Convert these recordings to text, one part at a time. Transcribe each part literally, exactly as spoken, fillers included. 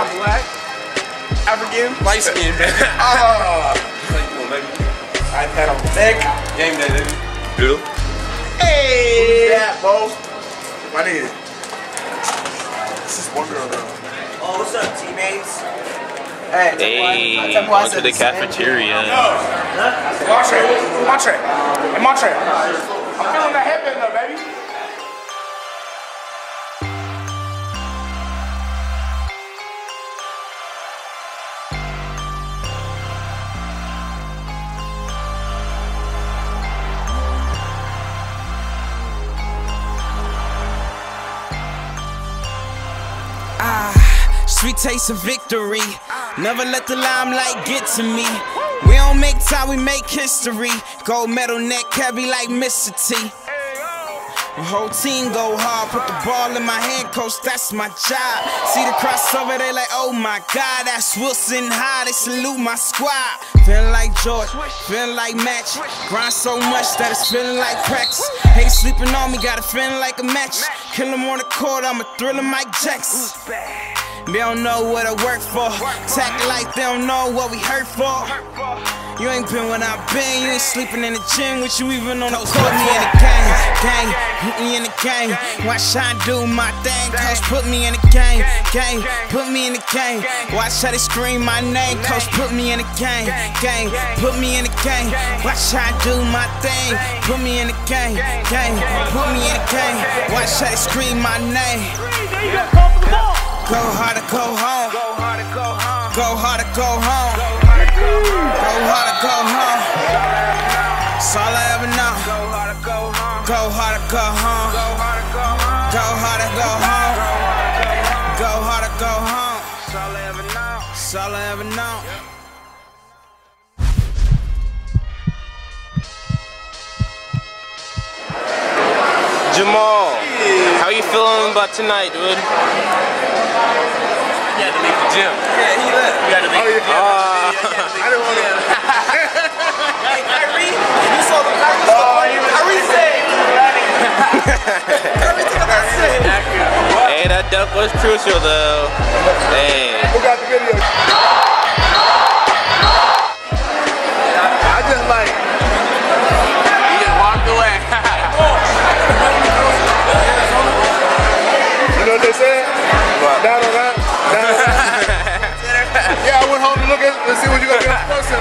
black, African, light skin, baby. Oh, cool, baby. iPad on the neck. Game day, baby. Doodle. Hey! Who's that, bro? My nigga. This is one girl, though. Oh, what's up, teammates? Hey, hey on to the cafeteria. Montre, Montre, hey Montre. I'm feeling that headband though, baby. Sweet taste of victory. Never let the limelight get to me. We don't make time, we make history. Gold medal neck heavy like Mister T. The whole team go hard, put the ball in my hand, coach, that's my job. See the crossover, they like, oh my God, that's Wilson High, they salute my squad. Feeling like George, feeling like match. Grind so much that it's feeling like practice. Hate sleeping on me, got a feeling like a match. Kill him on the court, I'm a thriller Mike Jackson. They don't know what I work for. Tack like they don't know what we hurt for. You ain't been when I've been. You ain't sleeping in the gym with you even on the court. Put me in the game, gang, put me in the game. Watch how I do my thing, coach, put me in the game, gang, put me in the game. Watch how they scream my name, coach, put me in the game, gang, put me in the game. Watch how I do my thing, put me in the game, gang, put me in the game. Watch how they scream my name. Go hard or go home. Go hard or go home. Go hard or go home. Go hard or go home. That's all I ever know. Go hard or go home. Go hard or go home. Go hard or go home. Go hard or go home. That's all I ever know. That's all I ever know. Jamal, how you feeling about tonight, dude? He had to leave the gym. Yeah, he left. You had to leave the gym. Uh, I didn't want to. Hey, Kyrie, you saw the Kyrie. Oh, Kyrie said. Kyrie took a shit. Hey, that dunk was crucial, though. Dang. Who got the video? I just like. He just walked away. You know what they said? What? Down on that. Down on that. Yeah, I went home to look at let's see what you got to get on Sports Center.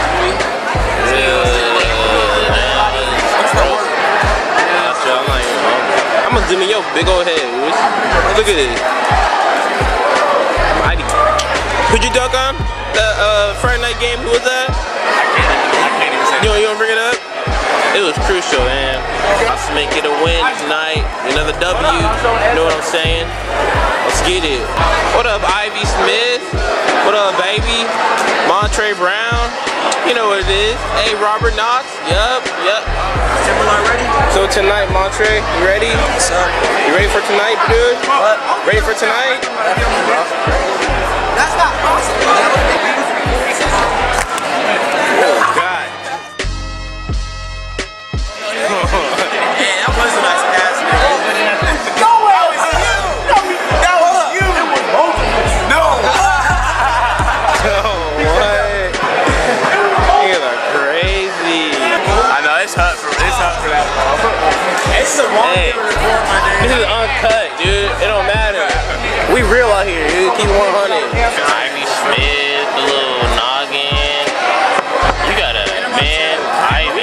I'm gonna zoom in your big old head. Look at this. Mighty. Could you dunk on the uh, Friday night game? Who was that? I can't, I can't even say. You don't, you don't bring it up? It was crucial, man. Let's make it a win tonight. Another W. You know what I'm saying? Let's get it. What up, Ivy Smith? What up, baby? Montre Brown. You know what it is. Hey, Robert Knox. Yup, yup. Timberline ready? So tonight, Montre, you ready? What's up? You ready for tonight, dude? What? Ready for tonight? That's not possible. Oh, God. Hey, that was a nice pass. No way! That was you! That was you! No! Oh, what? You are crazy. I know, it's hot for, it's hot for that ball. It's the wrong Hey, this is uncut, dude. It don't matter. We real out here, dude. Keep one hundred. Ivy Smith, the little noggin. You got a man, Ivy.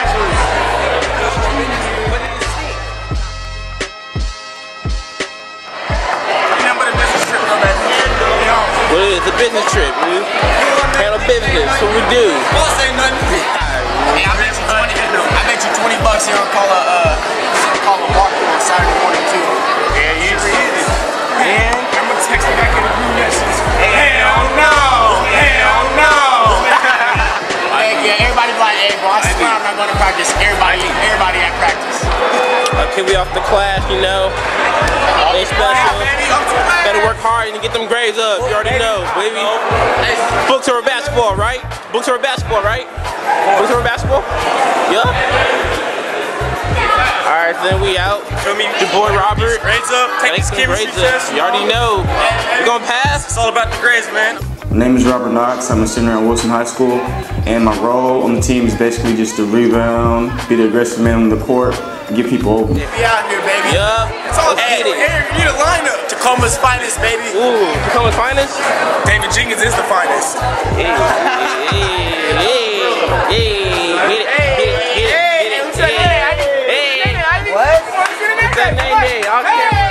What is it? It's a business trip, dude. Handle business. What we do. Boss ain't nothing. Hey, I bet you twenty. I bet you twenty bucks. You don't call a uh, call a walk on Saturday morning too. Yeah, you easy. Man, I'm gonna text you back in the group message. Hell no! Hell no! Hey, yeah, everybody be like, hey, bro, I swear I'm not going to practice. Everybody, everybody at practice. Okay, we off the class, you know. Ain't special. Better work hard and get them grades up. You already know, baby. Books over basketball, right? Books over basketball, right? Books over basketball? Yup. Alright, so then we out. Feel me? Your boy Robert. Grades up. Take Take this some chemistry grades up. test. You already know. You gonna pass? It's all about the grades, man. My name is Robert Knox. I'm a senior at Wilson High School, and my role on the team is basically just to rebound, be the aggressive man on the court, and get people open. We out here, baby. Yup. It's all Let's hey, get it. hey, you need a lineup. Tacoma's finest, baby. Ooh, Tacoma's finest? David Jenkins is the finest. Hey, hey, hey, hey, get it, get it, get it, get it, hey, hey. What? What's that name day? I'll care.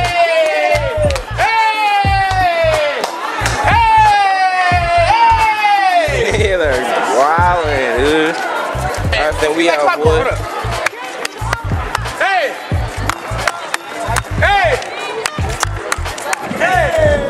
Wildin', dude. Alright, then we out, boy. Hey! Hey! Hey!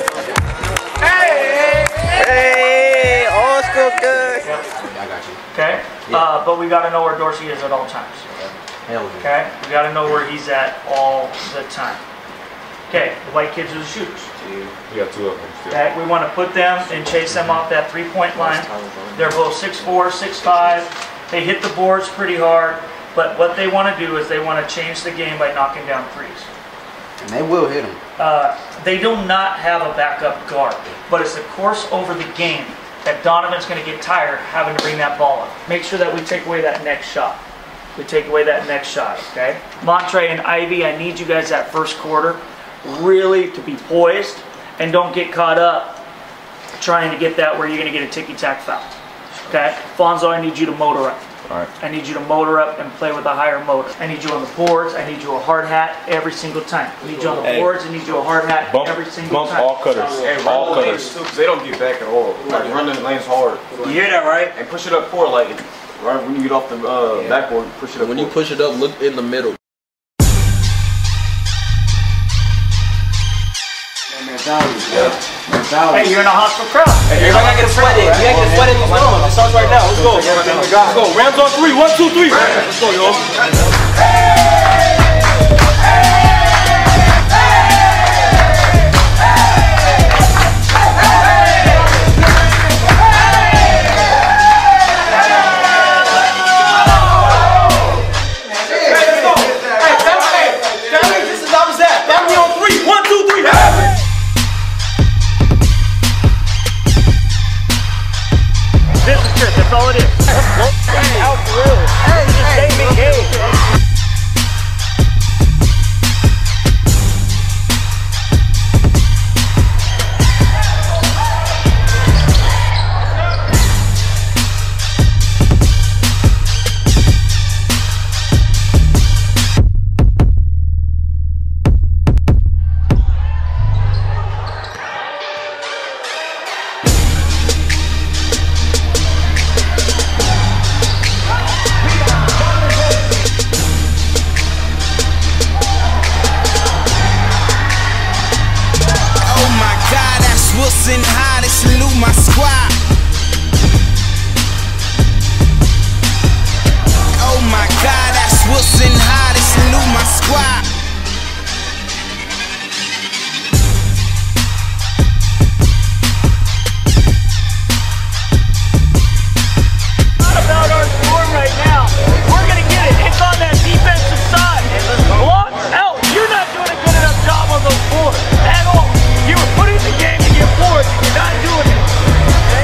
Hey! Hey! Old school good. Okay? Uh, but we got to know where Dorsey is at all times. Okay? We got to know where he's at all the time. Okay, the white kids are the shooters. We got two of them still. Okay, we want to put them and chase them off that three-point line. They're both six four, six five. They hit the boards pretty hard, but what they want to do is they want to change the game by knocking down threes. And they will hit them. Uh, they do not have a backup guard, but it's the course over the game that Donovan's going to get tired having to bring that ball up. Make sure that we take away that next shot. We take away that next shot, okay? Montre and Ivy, I need you guys that first quarter really to be poised and don't get caught up trying to get that where you're going to get a ticky-tack foul. Okay? Fonzo, I need you to motor up. All right. I need you to motor up and play with a higher motor. I need you on the boards. I need you a hard hat every single time. I need you on the Hey. boards. I need you a hard hat Bump, every single bump time. all cutters. Hey, all run the cutters. lanes too, because they don't get back at all. Like, run the lanes hard. You hear that, right? And push it up forward, like, right when you get off the uh, backboard, push it up When you forward. push it up, look in the middle. Hey, you're in a hostile crowd. Hey, everybody gotta get a sweat in. You gotta get a sweat in these rooms. It starts right now. Let's go. Let's go. Rams on three. One, two, three. Let's go, y'all. This is good. That's all it is. Out for real. Hey, just stay engaged. Wilson high, they salute my squad. Oh my God, that's Wilson high, they salute my squad. Not about our score right now. We're gonna get it. It's on that defensive side. Block out. You're not doing a good enough job on those boards at all. You were putting the game to get boards, and you're not doing it. Okay?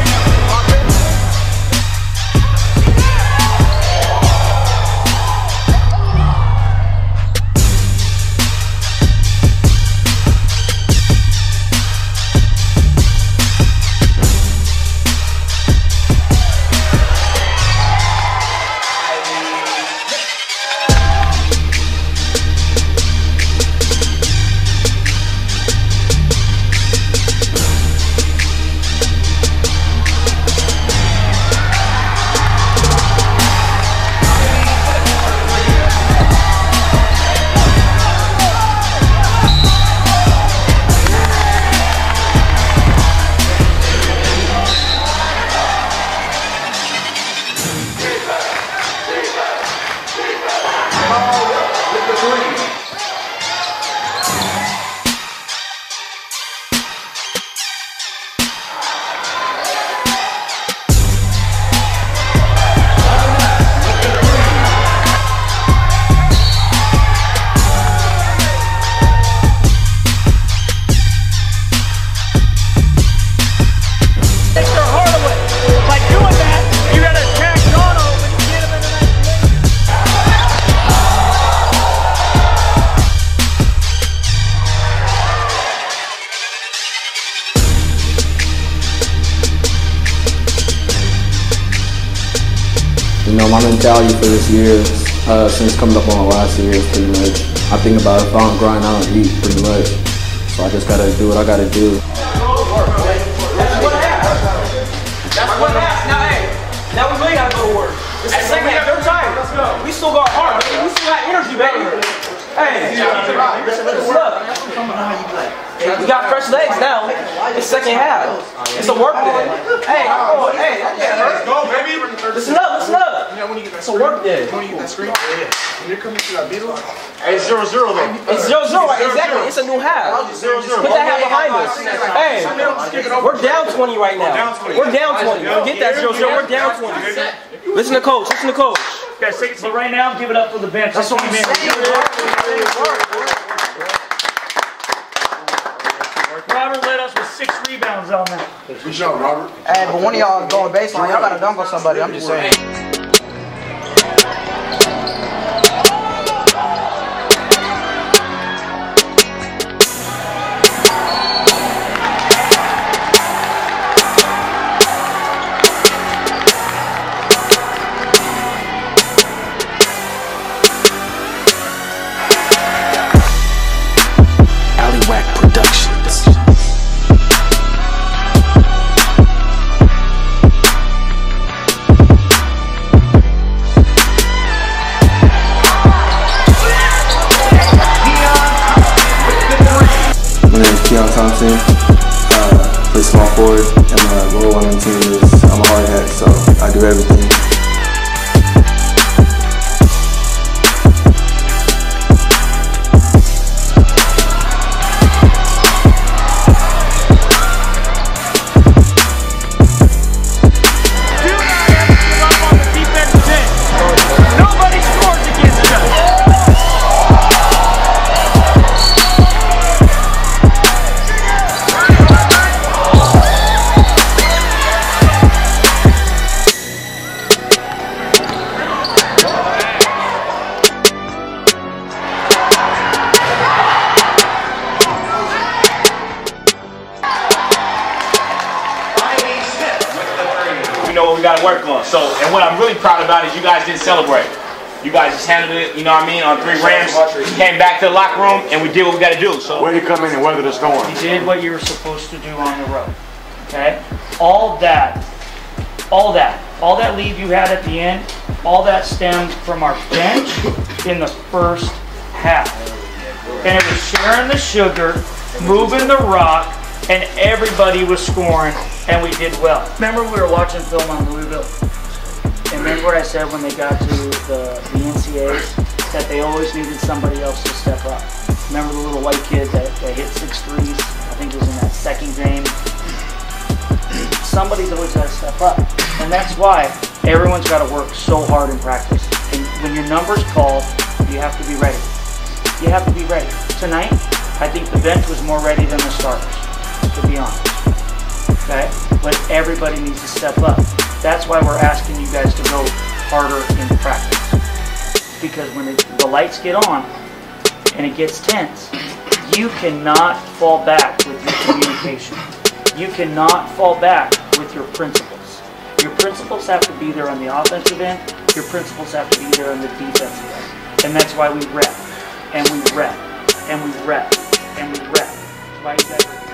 my mentality for this year, uh, since coming up on the last year, is pretty much, I think about if I don't grind, I don't eat, pretty much. So I just gotta do what I gotta do. That's what happened. That's what happened. Now, hey, now we really gotta go to work. It's the second half. They're tired. Let's go. We still got heart. We still got energy, baby. Hey, look. We got fresh legs now. It's second half. It's a work day. Hey, oh, hey, let's go, baby. Listen up, listen up. It's a work day. Hey, zero zero though. It's zero zero, right? Exactly. It's a new half. Put that half behind us. Hey, we're down twenty right now. We're down twenty. Forget that zero zero. We're down twenty. Listen to coach. Listen to coach. Guys, take it. So right now, give it up for the bench. That's what I'm saying. Robert led us with six rebounds on that. Good job, Robert. Hey, but one of y'all going baseline, y'all gotta dunk on somebody. I'm just saying. Thompson, uh, play small forward, and my role on the team is I'm a hard hat, so I do everything. Do not ever give up on the defensive end. Nobody scores against us. Know what we got to work on. So, and what I'm really proud about is you guys didn't celebrate. You guys just handled it, you know what I mean, on three rams. We came back to the locker room and we did what we got to do. So, way to come in and weather the storm. You did what you were supposed to do on the road. Okay? All that, all that, all that lead you had at the end, all that stemmed from our bench in the first half. And it was sharing the sugar, moving the rock, and everybody was scoring, and we did well. Remember we were watching film on Louisville? And remember what I said when they got to the, the N C A As? That they always needed somebody else to step up. Remember the little white kid that, that hit six threes? I think it was in that second game. Somebody's always got to step up. And that's why everyone's got to work so hard in practice. And when your number's called, you have to be ready. You have to be ready. Tonight, I think the bench was more ready than the starters, to be honest. Okay? But everybody needs to step up. That's why we're asking you guys to go harder in practice. Because when it, the lights get on and it gets tense, you cannot fall back with your communication. You cannot fall back with your principles. Your principles have to be there on the offensive end. Your principles have to be there on the defensive end. And that's why we rep, and we rep, and we rep, and we rep. That's why you guys are